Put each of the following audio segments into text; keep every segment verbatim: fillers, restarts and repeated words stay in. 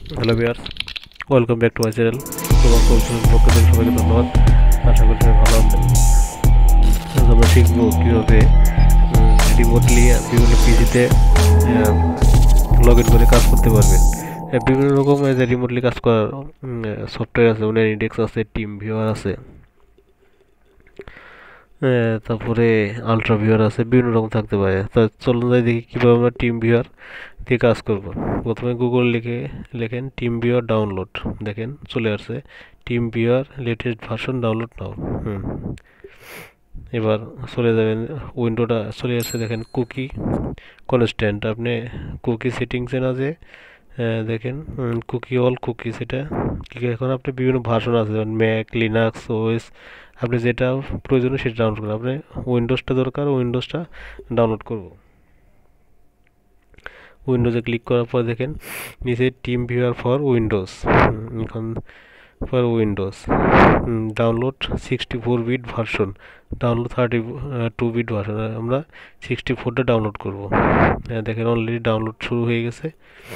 Hello viewers, welcome back to my channel. তোমার কৌশল পক্ষ থেকে সবাইকে ধন্যবাদ। আশা করি সবাই ভালো আছেন। আজ আমরা শিখবো কীভাবে রিমোটলি বিভিন্ন পিসিতে লগ ইন করে কাজ করতে পারবেন। বিভিন্ন রকম যে রিমোটলি কাজ করার সফটওয়্যার আছে, ওনার ইন্ডেক্স আছে, টিম ভিউয়ার আছে, তারপরে আলট্রা ভিউয়ার আছে, বিভিন্ন রকম থাকতে পারে। তা চলুন যাই দেখি কীভাবে আমরা টিম ভিউয়ার দিয়ে কাজ করব। প্রথমে গুগল লিখে লেখেন টিম ভিউয়ার ডাউনলোড, দেখেন চলে আসছে TeamViewer latest version download now. হুম এবার চলে যাবেন, উইন্ডোটা চলে আসছে, দেখেন কুকি কনস্ট্যান্ট। আপনি কুকি সেটিংসে না যে দেখেন কুকি অল কুকি, সেটা এখন আপনি বিভিন্ন ভার্সন আছে, যেমন ম্যাক, লিনাক্স, ওএস, আপনি যেটা প্রয়োজন সেটা ডাউনলোড করেন। আপনি উইন্ডোজটা দরকার, উইন্ডোজটা ডাউনলোড করব। উইন্ডোজে ক্লিক করার পর দেখেন নিচে টিম ভিউয়ার ফর উইন্ডোজ, এখন for Windows download sixty four bit version, download thirty two bit version. আমরা সিক্সটি ফোরটা ডাউনলোড করবো। দেখেন অলরেডি ডাউনলোড শুরু হয়ে গেছে।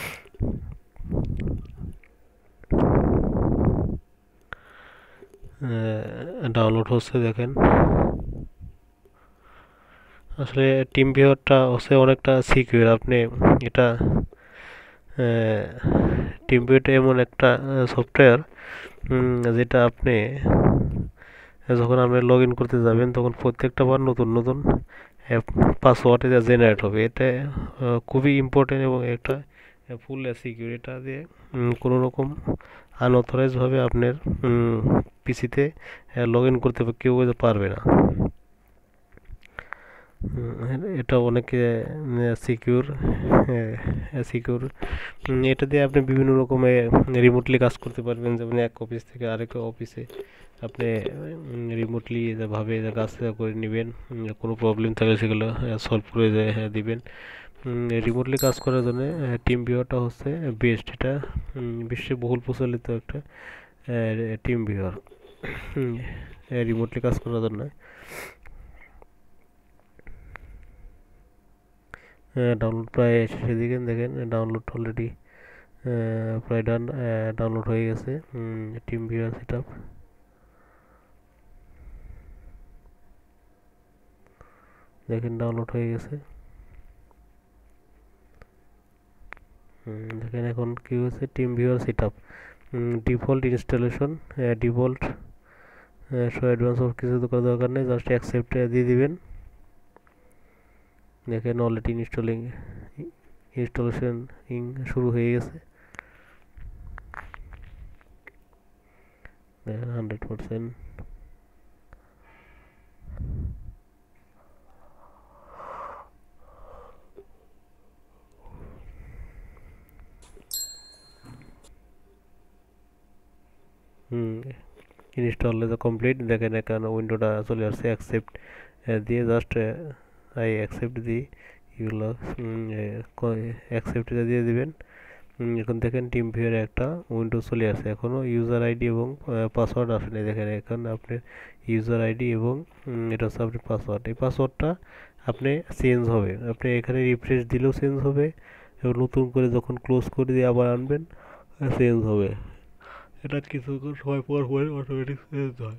ডাউনলোড হচ্ছে, দেখেন আসলে টিম ভিউয়ারটা হচ্ছে অনেকটা সিকিউর। আপনি এটা টিম ভিউয়ারটা এমন একটা সফটওয়্যার যেটা আপনি যখন আপনি লগ ইন করতে যাবেন তখন প্রত্যেকটা বার নতুন নতুন পাসওয়ার্ড এটা জেনারেট হবে। এটা খুবই ইম্পর্টেন্ট এবং একটা ফুল সিকিউর। এটা দিয়ে কোনো রকম আনঅথরাইজভাবে আপনার পিসিতে লগ ইন করতে কেউ পারবে না। এটা অনেক সিকিউর সিকিউর এটা দিয়ে আপনি বিভিন্ন রকমের রিমোটলি কাজ করতে পারবেন, যেমন এক অফিস থেকে আরেক অফিসে আপনি রিমোটলি ভাবে কাজ করে নেবেন। কোনো প্রবলেম থাকলে সেগুলো সলভ করে দিবেন। রিমোটলি কাজ করার জন্য টিম ভিউয়ারটা হচ্ছে বেস্ট। এটা বিশ্বে বহুল প্রচলিত একটা টিম ভিউয়ার রিমোটলি কাজ করার জন্য। ডাউনলোড প্রায় শেষের দিকে, দেখেন ডাউনলোড অলরেডি প্রায় ডান, ডাউনলোড হয়ে গেছে টিম ভিউয়ার সেটআপ। দেখেন ডাউনলোড হয়ে গেছে। দেখেন এখন কি হয়েছে, TeamViewer setup default installation, default so advance of কিছু করার দরকার নেই, জাস্ট অ্যাকসেপ্ট দিয়ে দিবেন। দেখেন অলরেডি ইনস্টলিং ইনস্টলেশন শুরু হয়ে গেছে। দেখেন হান্ড্রেড পারসেন্ট হুম ইনস্টল কমপ্লিট। দেখেন এখানে উইন্ডোটা চলে আসছে, অ্যাকসেপ্ট দিয়ে জাস্ট আই অ্যাকসেপ্ট দিই, এগুলো অ্যাকসেপ্ট দিয়ে দিবেন। এখন দেখেন টিম ভিউয়ারে একটা উইন্ডো চলে আসে, এখনও ইউজার আইডি এবং পাসওয়ার্ড আসেনি। দেখেন এখানে আপনার ইউজার আইডি এবং এটা হচ্ছে আপনার পাসওয়ার্ড। এই পাসওয়ার্ডটা আপনি চেঞ্জ হবে, আপনি এখানে রিফ্রেশ দিলেও চেঞ্জ হবে এবং নতুন করে যখন ক্লোজ করে দিয়ে আবার আনবেন চেঞ্জ হবে। এটা কিছুক্ষণ সময় পর পরে অটোমেটিক চেঞ্জ হয়,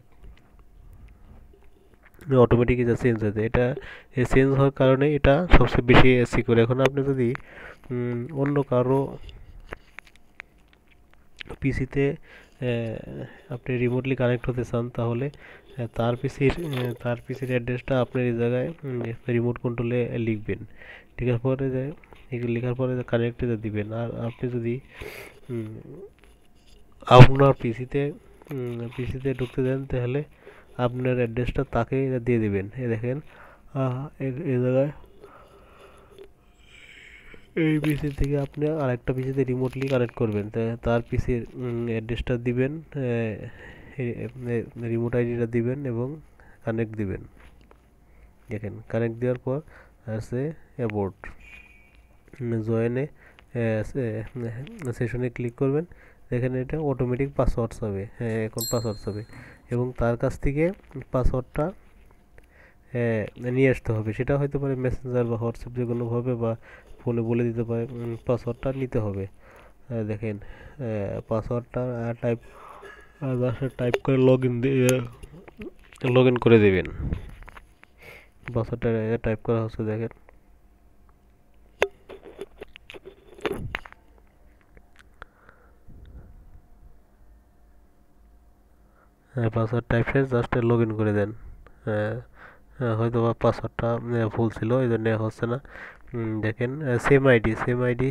অটোমেটিক এটা চেঞ্জ হয়ে যায়। এটা চেঞ্জ হওয়ার কারণে এটা সবচেয়ে বেশি সিকিউর। এখন আপনি যদি অন্য কারো পিসিতে আপনি রিমোটলি কানেক্ট হতে চান, তাহলে তার পিসির তার পিসির অ্যাড্রেসটা আপনার এই জায়গায় রিমোট কন্ট্রোলে লিখবেন। লেখার পরে যে লেখার পরে কানেক্টে দিবেন। আর আপনি যদি আপনার পিসিতে পিসিতে ঢুকতে দেন, তাহলে আপনার অ্যাড্রেসটা তাকে দিয়ে দিবেন। এ দেখেন এই জায়গায় এই পিসি থেকে আপনি আরেকটা পিসিতে রিমোটলি কানেক্ট করবেন, তার পিসির অ্যাড্রেসটা দিবেন, রিমোট আইডিটা দিবেন এবং কানেক্ট দিবেন। দেখেন কানেক্ট দেওয়ার পর আছে অ্যাবোর্ড, জয়েনে সেশনে ক্লিক করবেন। দেখেন এটা অটোমেটিক পাসওয়ার্ড হবে। হ্যাঁ এখন পাসওয়ার্ড হবে এবং তার কাছ থেকে পাসওয়ার্ডটা নিয়ে আসতে হবে। সেটা হয়তো পারে মেসেঞ্জার বা হোয়াটসঅ্যাপ যে কোনোভাবে বা ফোনে বলে দিতে পারে, পাসওয়ার্ডটা নিতে হবে। দেখেন পাসওয়ার্ডটা টাইপ টাইপ করে লগ ইন দিয়ে লগ ইন করে দেবেন। পাসওয়ার্ডটা টাইপ করা হচ্ছে দেখেন। পাসওয়ার্ড টাইপ শেষ, জাস্ট লগ ইন করে দেন। হয়তো বা পাসওয়ার্ডটা ভুল ছিল এই জন্য হচ্ছে না। দেখেন same ID same ID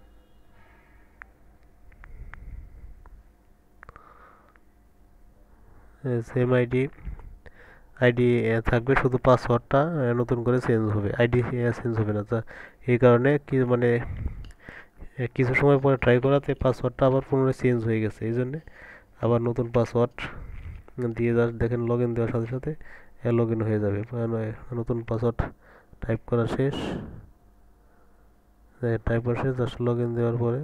same ID ID থাকবে, শুধু পাসওয়ার্ডটা নতুন করে চেঞ্জ হবে, আইডি চেঞ্জ হবে না। তা এই কারণে কি মানে কিছু সময় পরে ট্রাই করাতে পাসওয়ার্ডটা আবার পুনরায় চেঞ্জ হয়ে গেছে, এই জন্যে আবার নতুন পাসওয়ার্ড দিয়ে জাস্ট দেখেন লগ ইন দেওয়ার সাথে সাথে লগ ইন হয়ে যাবে। নতুন পাসওয়ার্ড টাইপ করা শেষ, টাইপ করা শেষ, জাস্ট লগ ইন দেওয়ার পরে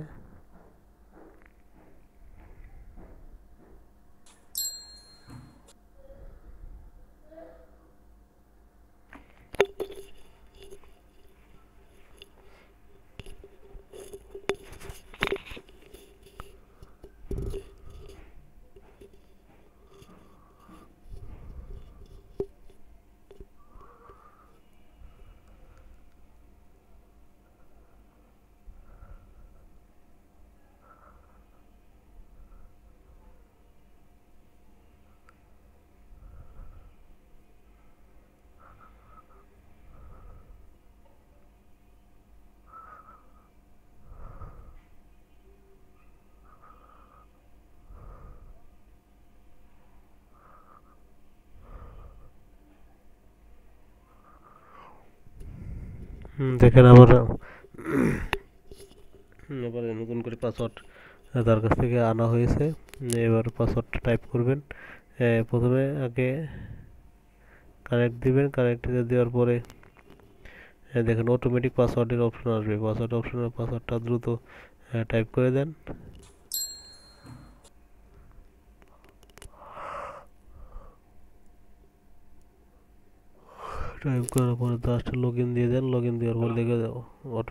দেখেন আবার আবার নতুন করে পাসওয়ার্ড তার কাছ থেকে আনা হয়েছে। এবার পাসওয়ার্ডটা টাইপ করবেন। প্রথমে আগে কানেক্ট দিবেন, কানেক্ট দেওয়ার পরে দেখেন অটোমেটিক পাসওয়ার্ডের অপশন আসবে। পাসওয়ার্ড অপশনের পাসওয়ার্ডটা দ্রুত টাইপ করে দেন। টাইপ করার পরে জাস্ট লগ ইন দিয়ে দেন। লগ ইন দেওয়ার পর দেখে